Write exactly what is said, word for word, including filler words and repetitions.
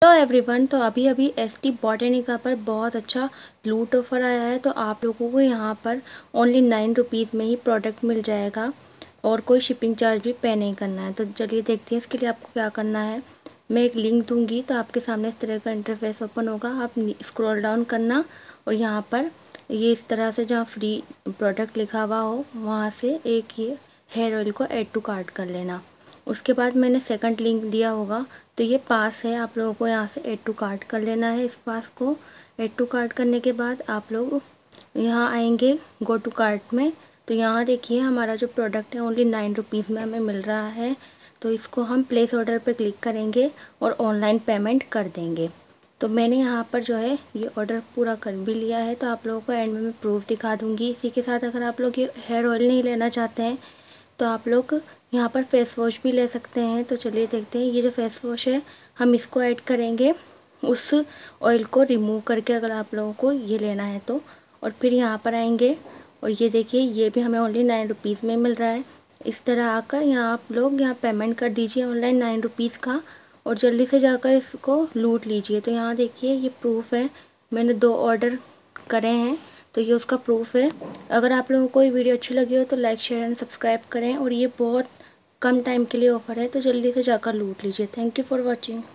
Hello everyone. तो अभी अभी एस टी बॉटेनिका पर बहुत अच्छा लूट ऑफर आया है। तो आप लोगों को यहाँ पर ओनली नाइन रुपीज़ में ही प्रोडक्ट मिल जाएगा और कोई शिपिंग चार्ज भी पे नहीं करना है। तो चलिए देखते हैं इसके लिए आपको क्या करना है। मैं एक लिंक दूंगी तो आपके सामने इस तरह का इंटरफेस ओपन होगा। आप स्क्रॉल डाउन करना और यहाँ पर ये इस तरह से जहाँ फ्री प्रोडक्ट लिखा हुआ हो वहाँ से एक ये हेयर ऑयल को ऐड टू कार्ट कर लेना। उसके बाद मैंने सेकंड लिंक दिया होगा तो ये पास है, आप लोगों को यहाँ से ऐड टू कार्ट कर लेना है। इस पास को ऐड टू कार्ट करने के बाद आप लोग यहाँ आएंगे गो टू कार्ट में। तो यहाँ देखिए हमारा जो प्रोडक्ट है ओनली नाइन रुपीज़ में हमें मिल रहा है। तो इसको हम प्लेस ऑर्डर पे क्लिक करेंगे और ऑनलाइन पेमेंट कर देंगे। तो मैंने यहाँ पर जो है ये ऑर्डर पूरा कर भी लिया है। तो आप लोगों को एंड में मैं प्रूफ दिखा दूँगी। इसी के साथ अगर आप लोग ये हेयर ऑयल नहीं लेना चाहते हैं तो आप लोग यहाँ पर फेस वॉश भी ले सकते हैं। तो चलिए देखते हैं। ये जो फेस वॉश है हम इसको ऐड करेंगे उस ऑयल को रिमूव करके, अगर आप लोगों को ये लेना है तो। और फिर यहाँ पर आएंगे और ये देखिए ये भी हमें ओनली नाइन रुपीज़ में मिल रहा है। इस तरह आकर यहाँ आप लोग यहाँ पेमेंट कर दीजिए ऑनलाइन नाइन रुपीज़ का और जल्दी से जाकर इसको लूट लीजिए। तो यहाँ देखिए ये प्रूफ है, मैंने दो ऑर्डर करे हैं तो ये उसका प्रूफ है। अगर आप लोगों को ये वीडियो अच्छी लगी हो तो लाइक शेयर एंड सब्सक्राइब करें। और ये बहुत कम टाइम के लिए ऑफर है तो जल्दी से जाकर लूट लीजिए। Thank you for watching.